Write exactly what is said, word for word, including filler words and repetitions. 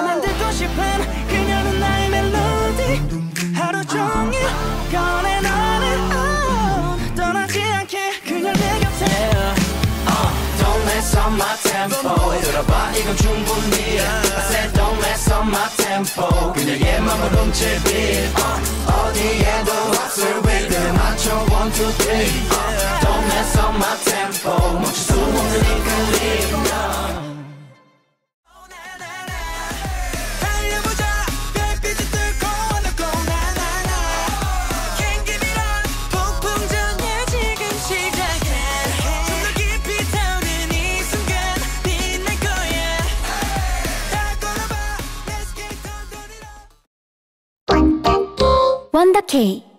만들고 싶은 그녀는 나의 멜로디 하루 종일 꺼내 너는 on 떠나지 않게 그녀 내 곁에 yeah. uh, Don't mess up my tempo 들어봐 이건 충분히 I said don't mess up my tempo 그녀의 맘을 훔칠 beat uh, 어디에도 없을 rhythm 맞춰 one two three uh, Don't mess up my tempo 멈출 수 없는 이 클립 원더케이